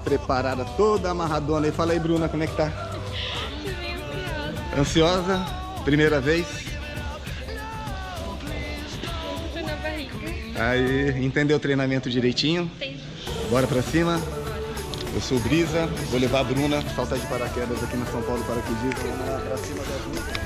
preparada, toda amarradona. E fala aí, Bruna, como é que tá? Ansiosa? Primeira vez? Tô na barriga. Aí, entendeu o treinamento direitinho? Entendi. Bora pra cima? Eu sou o Brisa, vou levar a Bruna saltar de paraquedas aqui na São Paulo Paraquedismo. Vamos lá pra cima da Bruna.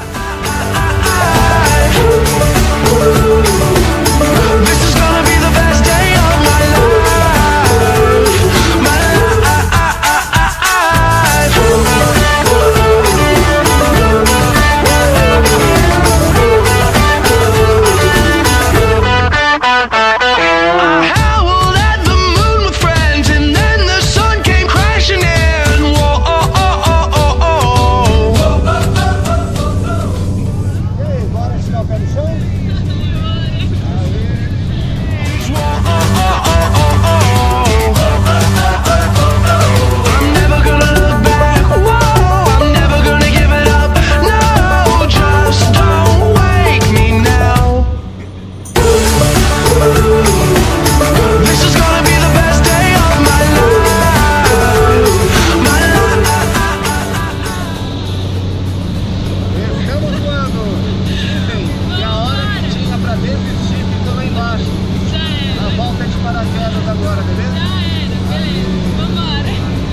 Agora, beleza? Já era, beleza. Vambora.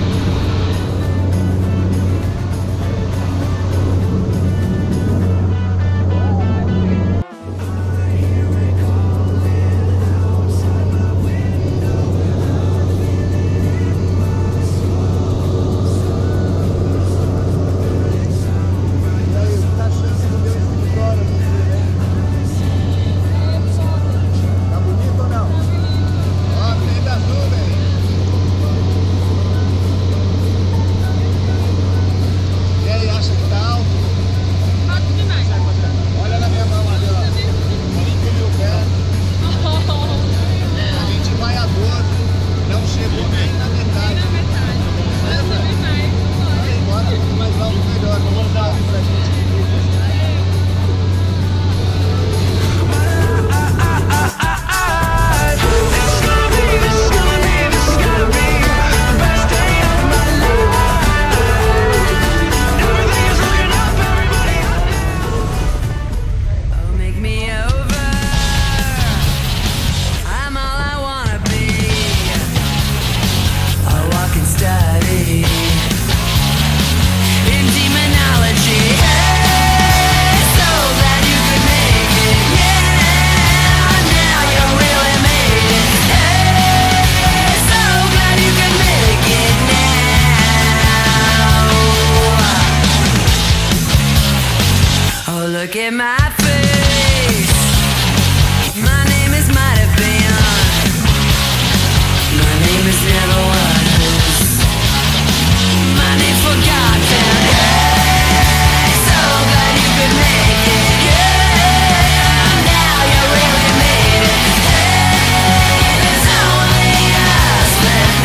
Look at my face. My name is might have been. My name is never was. My name forgotten. Hey, so glad you could make it. Yeah, now you really made it. Hey, there's only us left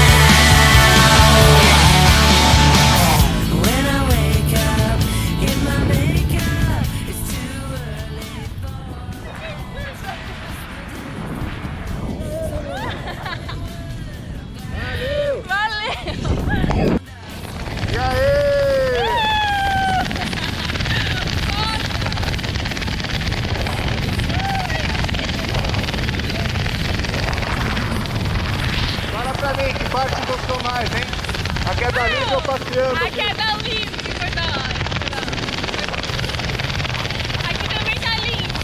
now. When I wake up in my makeup, it's too early Valeu! E aí? Fala pra mim, que parte gostou mais, hein? A queda livre ou passeando? A queda livre, que foi da hora. Aqui também tá lindo.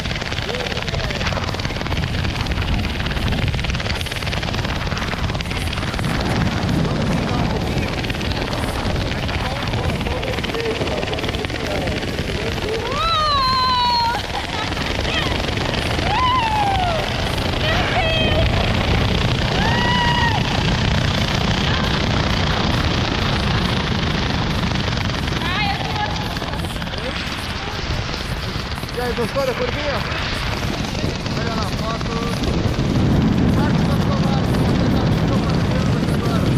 E aí, gostou da curvinha? Olha lá, foto. Parte gostou mais? Estou passeando aqui agora.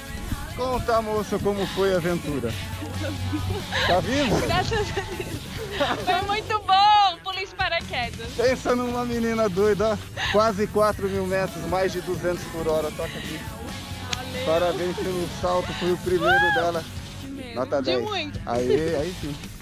Conta, moça, como foi a aventura. Tá vindo? Graças a Deus. Foi muito bom. Pulei de paraquedas. Pensa numa menina doida, ó. Quase 4.000 metros, mais de 200 por hora. Toca aqui. Valeu. Parabéns pelo salto, foi o primeiro dela. Que medo. Nota De 10. muito. Aí sim.